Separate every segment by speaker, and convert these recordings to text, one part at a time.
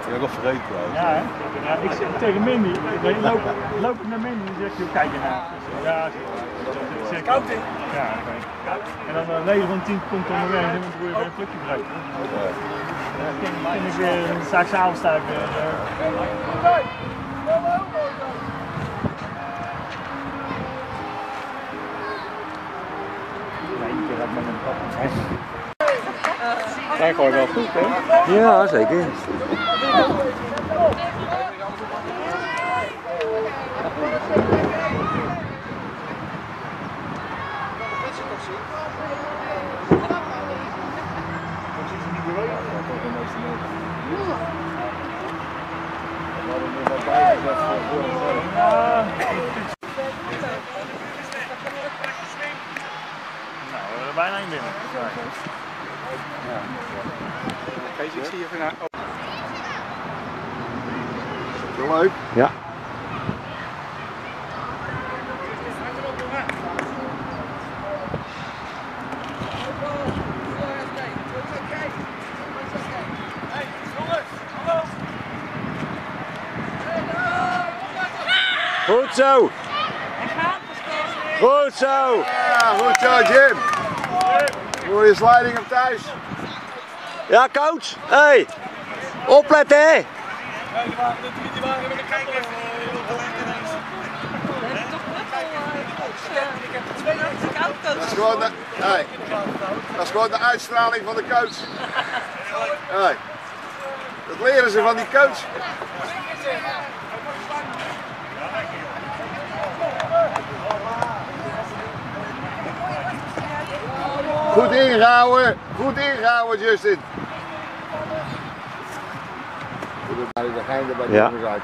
Speaker 1: Je hebt wel vergeten trouwens.
Speaker 2: Ja, hè? Ja, ik zeg tegen Mindy, loop ik naar Mindy en zeg je, kijk ernaar. Ja, zeg koud in. Ja, oké. En dan 9 van 10 komt dan weer en dan probeer je weer een plukje breken. Dan kan ik weer, dan sta ik s'avonds weer. Zijn gewoon wel goed, hè?
Speaker 3: Ja, zeker.
Speaker 2: Nou, bijna niet binnen.
Speaker 1: Ja. Kees, ik zie je vandaag. Heel leuk.
Speaker 3: Ja. Goed zo! Goed zo!
Speaker 1: Ja, goed zo, Jim. Mooie sliding op thuis.
Speaker 3: Ja, coach! Hey! Opletten, hè!
Speaker 4: Die waren met de kijker even heel gelijk ineens. Ik heb er 2
Speaker 1: Dat is gewoon de, hey, dat is gewoon de uitstraling van de coach. Hey, dat leren ze van die coach. Goed ingehouden Justin. De gein er bij de jongens uit.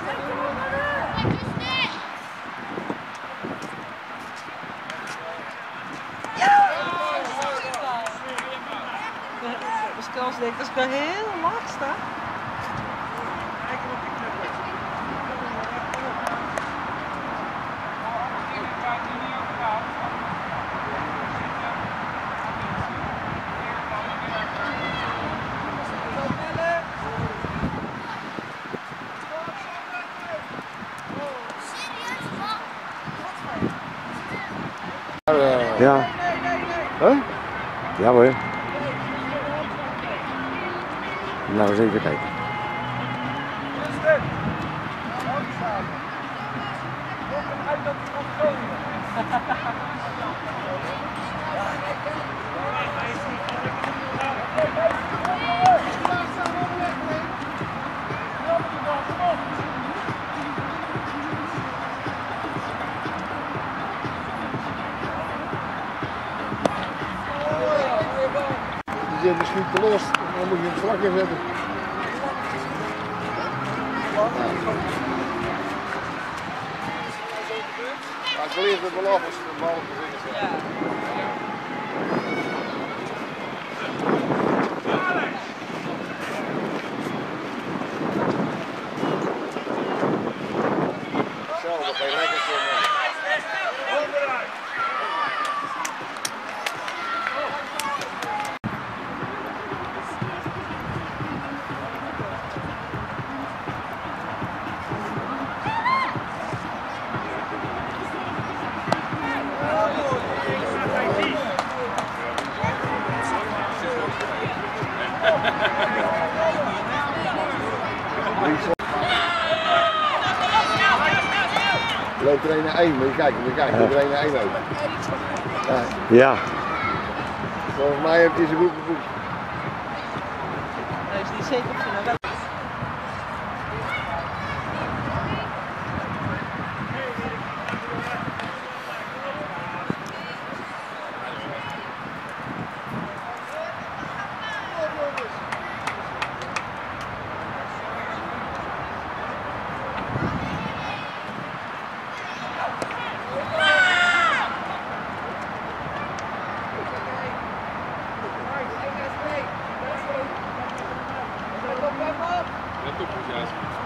Speaker 5: Pascal denkt dat ik daar heel laag sta.
Speaker 3: Ja.
Speaker 1: Huh?
Speaker 3: Ja hoor. Nou, eens even kijken.
Speaker 1: Die zit misschien te los, dan moet je een slakje zetten. Ja, ik leer het wel af als de bal op de ringen zit. Hetzelfde, geen lekker voor me. Loopt er een naar 1, moet je kijken, loopt er een naar 1 ook.
Speaker 3: Ja.
Speaker 1: Volgens mij heeft hij zijn boek geboekt.
Speaker 5: Hij is niet zeker of je nou wel.
Speaker 4: Let op,